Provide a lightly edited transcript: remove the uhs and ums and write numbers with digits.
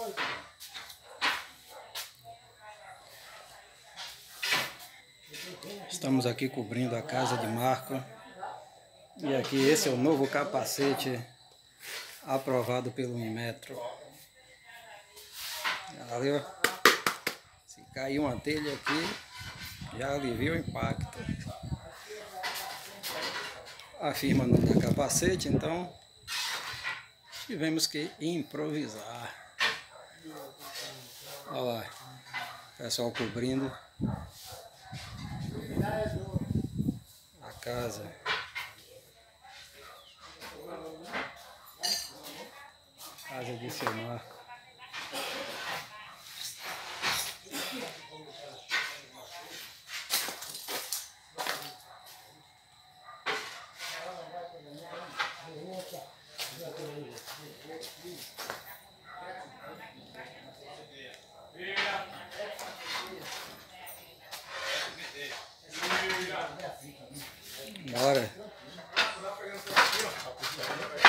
Estamos aqui cobrindo a casa de Marco. E aqui esse é o novo capacete aprovado pelo Inmetro. Valeu. Se cair uma telha aqui, já alivia o impacto. A firma não dá capacete, então tivemos que improvisar. Olha lá, o pessoal cobrindo a casa. Casa de seu Marco. Bora.